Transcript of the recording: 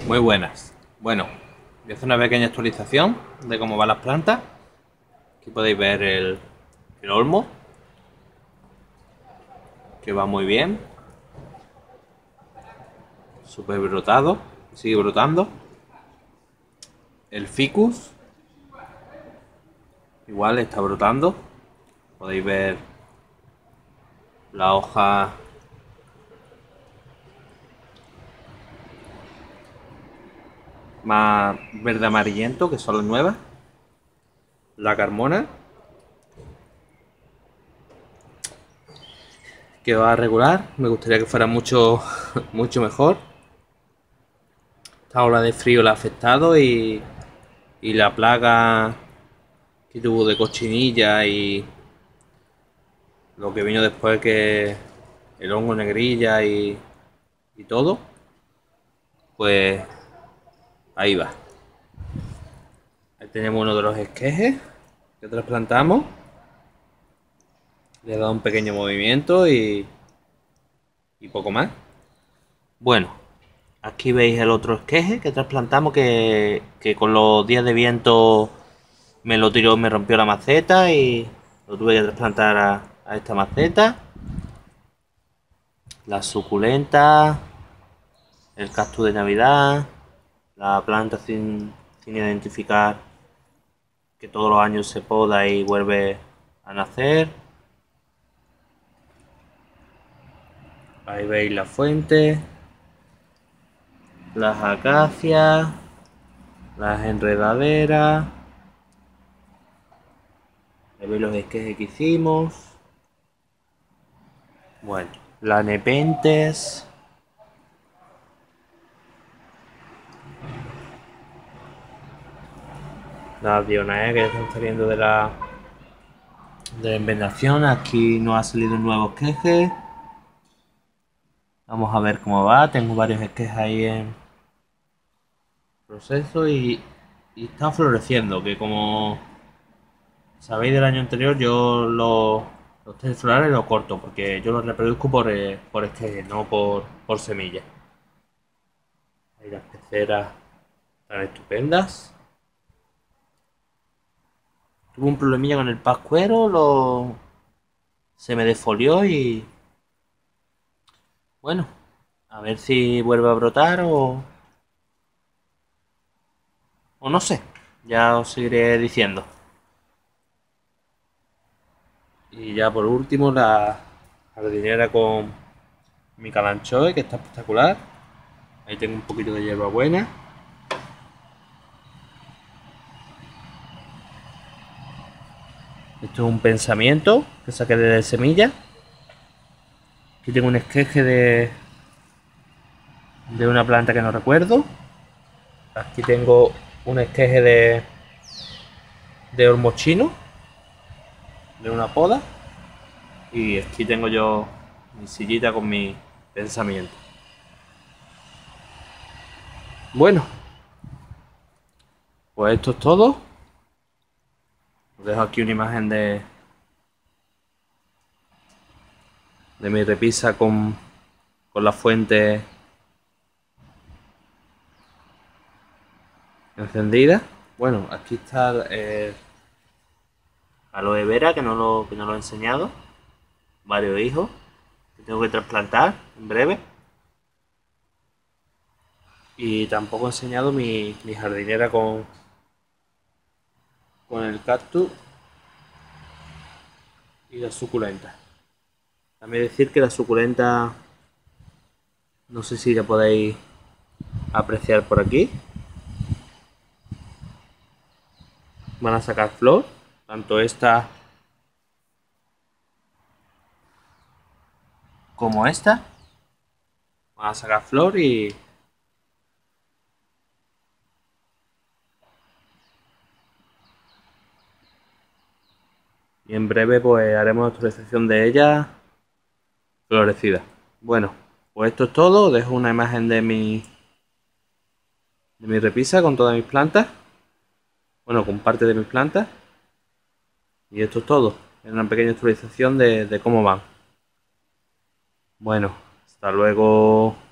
Muy buenas. Bueno, voy a hacer una pequeña actualización de cómo van las plantas. Aquí podéis ver el olmo, que va muy bien. Súper brotado, sigue brotando. El ficus, igual está brotando. Podéis ver la hoja más verde amarillento, que son las nuevas. La carmona, que va a regular. Me gustaría que fuera mucho mejor. Esta ola de frío la ha afectado y la plaga que tuvo de cochinilla y lo que vino después, que el hongo negrilla y todo, pues ahí va. Ahí tenemos uno de los esquejes que trasplantamos. Le he dado un pequeño movimiento y poco más. Bueno, aquí veis el otro esqueje que trasplantamos, que con los días de viento me lo tiró, me rompió la maceta y lo tuve que trasplantar a esta maceta. Las suculentas, el cactus de Navidad, la planta sin identificar, que todos los años se poda y vuelve a nacer. Ahí veis la fuente, las acacias, las enredaderas. Ahí veis los esquejes que hicimos. Bueno, la nepentes. Las dionaea que están saliendo de la envenenación. Aquí nos ha salido un nuevo esqueje. Vamos a ver cómo va. Tengo varios esquejes ahí en proceso y está floreciendo. Que como sabéis del año anterior, yo los test florales los corto porque yo los reproduzco por esquejes, no por semillas. Ahí las peceras están estupendas. Tuve un problemilla con el pascuero, se me desfolió y bueno, a ver si vuelve a brotar o no sé, ya os seguiré diciendo. Y ya por último, la jardinera con mi calanchoe, que está espectacular. Ahí tengo un poquito de hierbabuena. Esto es un pensamiento que saqué de semilla. Aquí tengo un esqueje de una planta que no recuerdo. Aquí tengo un esqueje de olmo chino, de una poda. Y aquí tengo yo mi sillita con mi pensamiento. Bueno, pues esto es todo. Os dejo aquí una imagen de mi repisa con la fuente encendida. Bueno, aquí está aloe vera, que no lo he enseñado. Varios hijos que tengo que trasplantar en breve. Y tampoco he enseñado mi jardinera con el cactus y la suculenta. También decir que la suculenta, no sé si la podéis apreciar por aquí, van a sacar flor, tanto esta como esta. Van a sacar flor y en breve pues haremos actualización de ella florecida. Bueno, pues esto es todo. Os dejo una imagen de mi repisa con todas mis plantas. Bueno, con parte de mis plantas. Y esto es todo. Es una pequeña actualización de cómo van. Bueno, hasta luego.